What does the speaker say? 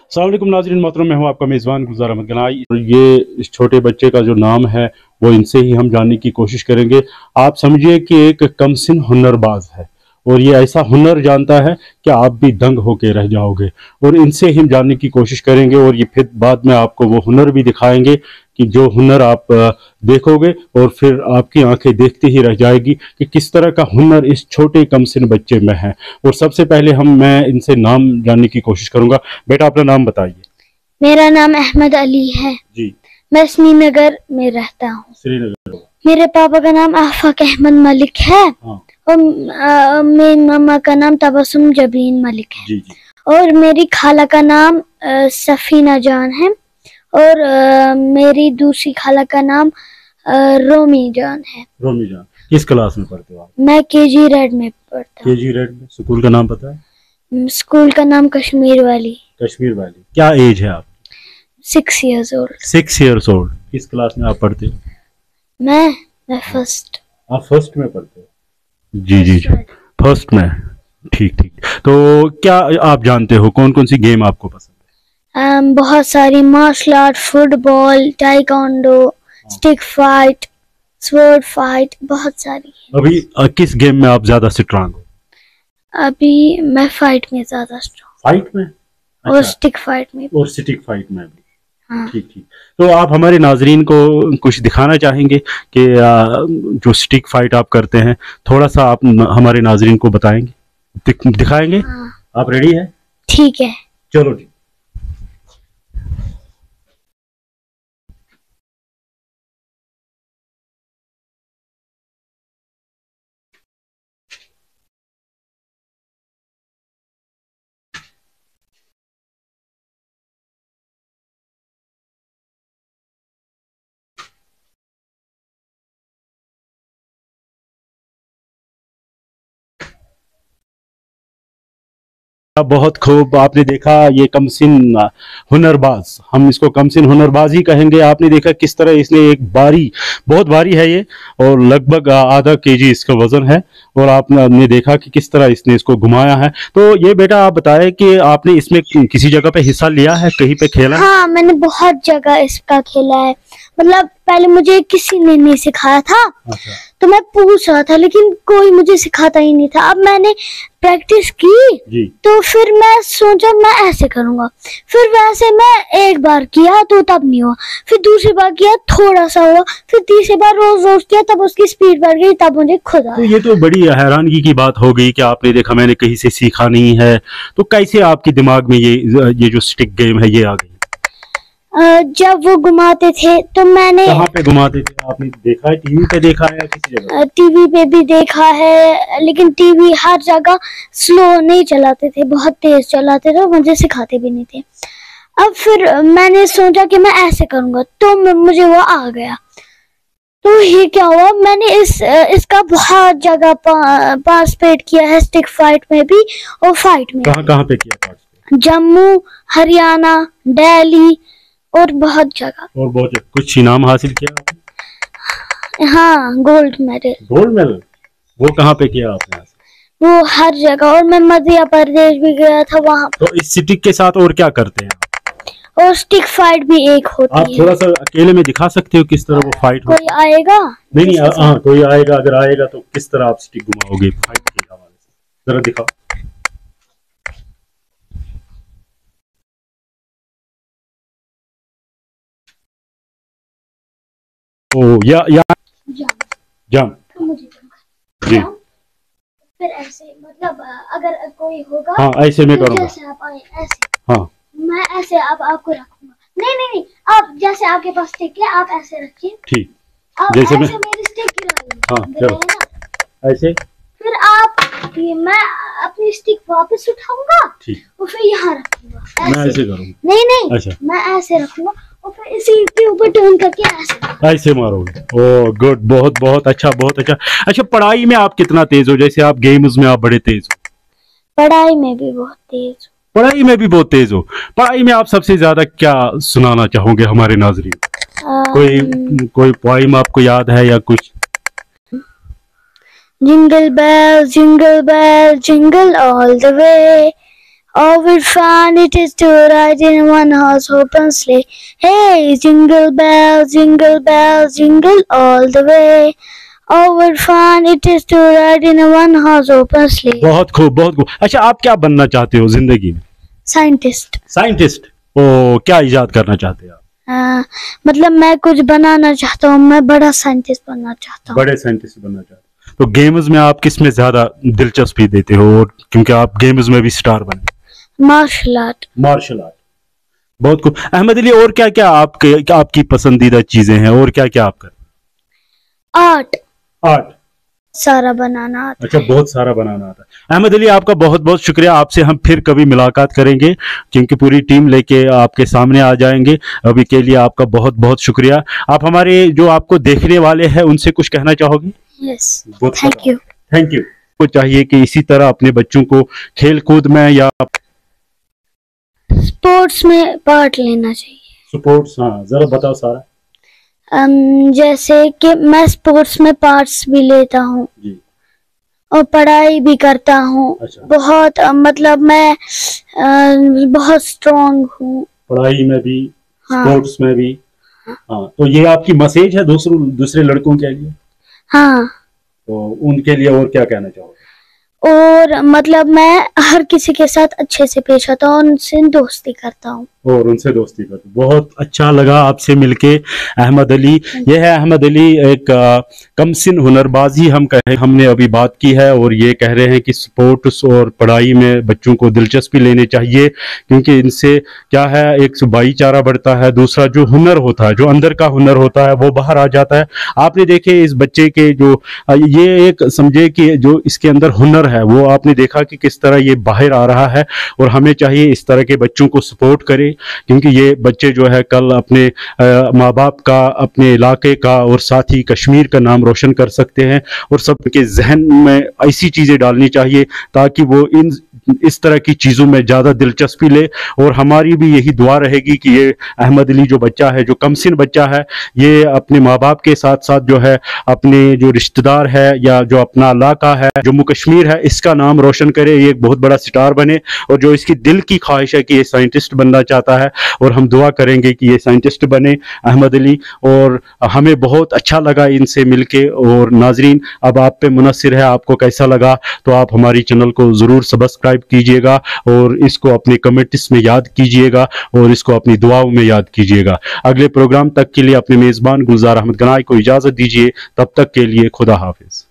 अस्सलाम वालेकुम नाज़रीन मोहतरम, मैं हूं आपका मेज़बान गुलजार अहमद गनाई। ये इस छोटे बच्चे का जो नाम है वो इनसे ही हम जानने की कोशिश करेंगे। आप समझिए कि एक कमसिन हुनरबाज है और ये ऐसा हुनर जानता है कि आप भी दंग होके रह जाओगे। और इनसे ही हम जानने की कोशिश करेंगे और ये फिर बाद में आपको वो हुनर भी दिखाएंगे कि जो हुनर आप देखोगे और फिर आपकी आंखें देखती ही रह जाएगी कि किस तरह का हुनर इस छोटे कमसिन बच्चे में है। और सबसे पहले मैं इनसे नाम जानने की कोशिश करूंगा। बेटा अपना नाम बताइए। मेरा नाम अहमद अली है जी। मैं श्रीनगर में रहता हूँ। श्रीनगर। मेरे पापा का नाम आफाक अहमद मलिक है। हाँ। और मेरी मम्मा का नाम तबस्सुम जबीन मलिक है। जी जी। और मेरी खाला का नाम सफीना जान है। और मेरी दूसरी खाला का नाम रोमी जान है। रोमी जान किस क्लास में पढ़ते हो आप? मैं केजी रेड में पढ़ता हूँ। केजी रेड में। स्कूल का नाम पता है? स्कूल का नाम कश्मीर वाली। कश्मीर वाली। क्या एज है आप? 6 years old। 6 years old। किस क्लास में आप पढ़ते हो? मैं फर्स्ट। आप फर्स्ट में पढ़ते हो? जी जी जी, फर्स्ट में। ठीक ठीक। तो क्या आप जानते हो कौन कौन सी गेम आपको पसंद है? बहुत सारी martial art, football, taekwondo, stick fight, sword fight, बहुत सारी। अभी किस गेम में आप ज्यादा स्ट्रांग हो? अभी मैं फाइट में ज्यादा स्ट्रांग। फाइट में? और स्टिक फाइट में। और स्टिक फाइट में भी। हाँ। ठीक ठीक। तो आप हमारे नाजरीन को कुछ दिखाना चाहेंगे कि जो स्टिक फाइट आप करते हैं, थोड़ा सा आप हमारे नाजरीन को बताएंगे, दिखाएंगे? हाँ। आप रेडी है? ठीक है। चलो जी। बहुत खूब। आपने देखा ये कमसिन हुनरबाज, हम इसको कमसिन हुनरबाज ही कहेंगे। आपने देखा किस तरह इसने एक बारी, बहुत भारी है ये और लगभग आधा केजी इसका वजन है। और आपने देखा कि किस तरह इसने इसको घुमाया है। तो ये बेटा आप बताएं कि आपने इसमें किसी जगह पे हिस्सा लिया है, कहीं पे खेला? हाँ, मैंने बहुत जगह इसका खेला है। मतलब पहले मुझे किसी ने नहीं सिखाया था। अच्छा। तो मैं पूछ रहा था लेकिन कोई मुझे सिखाता ही नहीं था। अब मैंने प्रैक्टिस की जी। तो फिर मैं सोचा मैं ऐसे करूंगा। फिर वैसे मैं एक बार किया तो तब नहीं हुआ, फिर दूसरी बार किया थोड़ा सा हुआ, फिर तीसरी बार रोज रोज किया तब उसकी स्पीड बढ़ गई, तब मुझे खुद आया। तो ये तो बड़ी हैरानगी की बात हो गई कि आपने देखा मैंने कहीं से सीखा नहीं है। तो कैसे आपके दिमाग में ये जो स्टिक गेम है ये आ गई? जब वो घुमाते थे तो मैंने। कहाँ पे घुमाते थे? आपने देखा है? टीवी पे देखा है या किसी जगह? टीवी पे भी देखा है, लेकिन टीवी हर जगह स्लो नहीं चलाते थे, बहुत तेज चलाते थे, मुझे सिखाते भी नहीं थे। अब फिर मैंने सोचा कि मैं ऐसे करूंगा तो मुझे वो आ गया। तो ये क्या हुआ, मैंने इसका बहुत जगह पार्टिसिपेट किया है, स्टिक फाइट में भी और फाइट में। कहाँ कहाँ पे किया पार्टिसिपेट? जम्मू, हरियाणा, दिल्ली और बहुत जगह। और बहुत कुछ इनाम हासिल किया आपने? हाँ, गोल्ड मेडल। Gold medal? वो कहाँ पे किया आपने? वो हर जगह। और मैं मध्य प्रदेश भी गया था वहाँ। तो इस स्टिक के साथ और क्या करते हैं? और स्टिक फाइट भी एक होती है। आप थोड़ा सा अकेले में दिखा सकते हो किस तरह वो फाइट कोई आएगा? नहीं, हाँ कोई आएगा। अगर आएगा तो किस तरह आप स्टिक घुमाओगे फाइट के हवाले से, जरा दिखाओ। ओ या जंप। जी। फिर ऐसे, मतलब अगर कोई होगा। हाँ ऐसे में करूँगा। जैसे आप आए ऐसे। हाँ। मैं ऐसे अब आपको रखूंगा। नहीं, आप जैसे आपके पास स्टिक है आप ऐसे रखिए। ठीक। जैसे मैं मेरी स्टिक गिराइए। हाँ चलो ऐसे। फिर मैं अपनी स्टिक वापस उठाऊंगा। ठीक। और फिर यहाँ रखूंगा। मैं ऐसे करूँगा? नहीं। अच्छा। मैं ऐसे रखूंगा और फिर इसी के ऊपर टर्न करके ऐसे मारोगे। ओह गुड, बहुत बहुत अच्छा, बहुत अच्छा। अच्छा, पढ़ाई में आप कितना तेज हो? जैसे आप गेम्स में आप बड़े तेज हो। पढ़ाई में भी बहुत तेज हो। पढ़ाई में भी बहुत तेज हो। पढ़ाई में आप सबसे ज्यादा क्या सुनाना चाहोगे हमारे नाजरीन? कोई पोइम आपको याद है या कुछ? Jingle bell jingle all the way, Oh, what fun it is to ride in a one-horse open sleigh. Hey, jingle bells, jingle all the way. Oh, what fun it is to ride in a one-horse open sleigh. बहुत खूब, बहुत खूब। अच्छा, आप क्या बनना चाहते हो जिंदगी में? साइंटिस्ट। साइंटिस्ट? ओ, क्या इजाद करना चाहते हैं आप? मतलब मैं कुछ बनाना चाहता हूँ, मैं बड़ा साइंटिस्ट बनना चाहता हूँ। बड़े साइंटिस्ट बनना चाहते हैं। तो गेम्स में आप किस में ज्यादा दिलचस्पी देते हो, और क्योंकि आप गेम्स में भी स्टार बने? Martial art. मार्शल आर्ट, बहुत खूब। अहमद अली, और क्या क्या आपकी पसंदीदा चीजें हैं, और क्या क्या आप कर? आर्ट। आर्ट सारा बनाना आता। अच्छा, बहुत सारा बनाना आता है। अहमद अली, आपका बहुत बहुत शुक्रिया। आपसे हम फिर कभी मुलाकात करेंगे, क्योंकि पूरी टीम लेके आपके सामने आ जाएंगे। अभी के लिए आपका बहुत बहुत शुक्रिया। आप हमारे जो आपको देखने वाले हैं उनसे कुछ कहना चाहोगे? Yes, thank you. Thank you. को चाहिए कि इसी तरह अपने बच्चों को खेल कूद में या स्पोर्ट्स में पार्ट लेना चाहिए। स्पोर्ट्स, हाँ, जरा बताओ सारा। जैसे कि मैं स्पोर्ट्स में पार्ट्स भी लेता हूँ और पढ़ाई भी करता हूँ। अच्छा। बहुत मतलब मैं बहुत स्ट्रांग हूँ पढ़ाई में भी। हाँ। स्पोर्ट्स में भी। हाँ, तो ये आपकी मैसेज है दूसरे लड़कों के लिए? हाँ। तो उनके लिए और क्या कहना चाहोगे? और मतलब मैं हर किसी के साथ अच्छे से पेश आता हूँ, उनसे दोस्ती करता हूँ। और उनसे दोस्ती करते। बहुत अच्छा लगा आपसे मिलके अहमद अली। यह है अहमद अली, एक कमसिन हुनरबाजी हमने अभी बात की है, और ये कह रहे हैं कि स्पोर्ट्स और पढ़ाई में बच्चों को दिलचस्पी लेनी चाहिए, क्योंकि इनसे क्या है, एक भाईचारा बढ़ता है, दूसरा जो हुनर होता है, जो अंदर का हुनर होता है, वो बाहर आ जाता है। आपने देखे इस बच्चे के जो ये एक समझे कि जो इसके अंदर हुनर है, वो आपने देखा कि किस तरह ये बाहर आ रहा है, और हमें चाहिए इस तरह के बच्चों को सपोर्ट करें, क्योंकि ये बच्चे जो है कल अपने माँ बाप का, अपने इलाके का और साथ ही कश्मीर का नाम रोशन कर सकते हैं। और सबके जहन में ऐसी चीज़ें डालनी चाहिए ताकि वो इस तरह की चीज़ों में ज़्यादा दिलचस्पी ले। और हमारी भी यही दुआ रहेगी कि ये अहमद अली जो बच्चा है, जो कमसिन बच्चा है, ये अपने माँ बाप के साथ साथ जो है अपने जो रिश्तेदार है या जो अपना इलाका है, जम्मू कश्मीर है, इसका नाम रोशन करे, ये एक बहुत बड़ा स्टार बने। और जो इसकी दिल की ख्वाहिश है कि ये साइंटिस्ट बनना चाहता है, और हम दुआ करेंगे कि ये साइंटिस्ट बने अहमद अली। और हमें बहुत अच्छा लगा इनसे मिलके। और नाजरीन, अब आप पे मुनस्सिर है, आपको कैसा लगा, तो आप हमारी चैनल को ज़रूर सब्सक्राइब कीजिएगा, और इसको अपने कमेंट्स में याद कीजिएगा, और इसको अपनी दुआओं में याद कीजिएगा। अगले प्रोग्राम तक के लिए अपने मेज़बान गुलजार अहमद गनाई को इजाज़त दीजिए। तब तक के लिए खुदा हाफिज।